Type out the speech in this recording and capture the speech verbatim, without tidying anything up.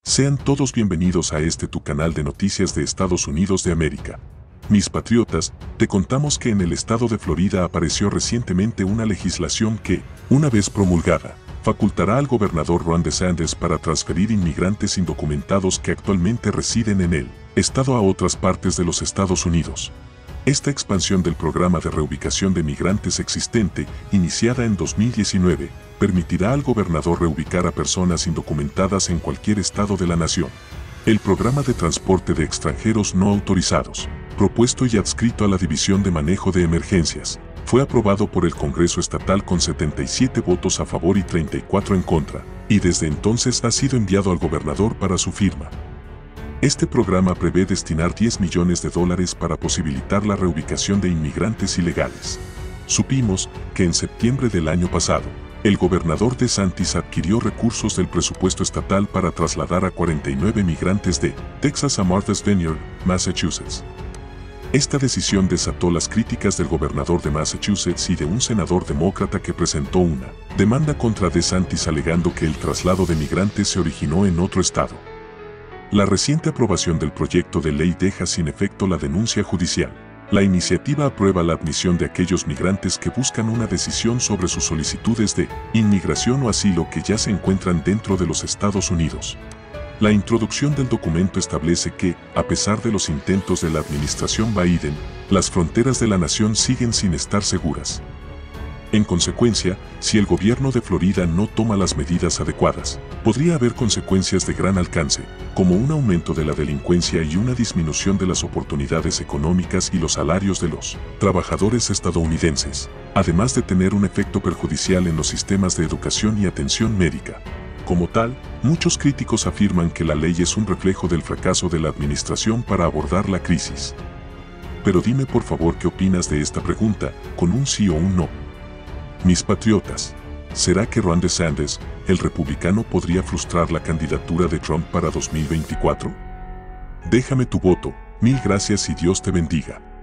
Sean todos bienvenidos a este tu canal de noticias de Estados Unidos de América. Mis patriotas, te contamos que en el estado de Florida apareció recientemente una legislación que, una vez promulgada, facultará al gobernador Ron DeSantis para transferir inmigrantes indocumentados que actualmente residen en el estado a otras partes de los Estados Unidos. Esta expansión del programa de reubicación de migrantes existente, iniciada en dos mil diecinueve, permitirá al gobernador reubicar a personas indocumentadas en cualquier estado de la nación. El programa de transporte de extranjeros no autorizados, propuesto y adscrito a la División de Manejo de Emergencias, fue aprobado por el Congreso Estatal con setenta y siete votos a favor y treinta y cuatro en contra, y desde entonces ha sido enviado al gobernador para su firma. Este programa prevé destinar diez millones de dólares para posibilitar la reubicación de inmigrantes ilegales. Supimos que en septiembre del año pasado, el gobernador DeSantis adquirió recursos del presupuesto estatal para trasladar a cuarenta y nueve migrantes de Texas a Martha's Vineyard, Massachusetts. Esta decisión desató las críticas del gobernador de Massachusetts y de un senador demócrata que presentó una demanda contra DeSantis alegando que el traslado de migrantes se originó en otro estado. La reciente aprobación del proyecto de ley deja sin efecto la denuncia judicial. La iniciativa aprueba la admisión de aquellos migrantes que buscan una decisión sobre sus solicitudes de inmigración o asilo que ya se encuentran dentro de los Estados Unidos. La introducción del documento establece que, a pesar de los intentos de la administración Biden, las fronteras de la nación siguen sin estar seguras. En consecuencia, si el gobierno de Florida no toma las medidas adecuadas, podría haber consecuencias de gran alcance, como un aumento de la delincuencia y una disminución de las oportunidades económicas y los salarios de los trabajadores estadounidenses, además de tener un efecto perjudicial en los sistemas de educación y atención médica. Como tal, muchos críticos afirman que la ley es un reflejo del fracaso de la administración para abordar la crisis. Pero dime por favor qué opinas de esta pregunta, con un sí o un no. Mis patriotas, ¿será que Ron DeSantis, el republicano, podría frustrar la candidatura de Trump para dos mil veinticuatro? Déjame tu voto, mil gracias y Dios te bendiga.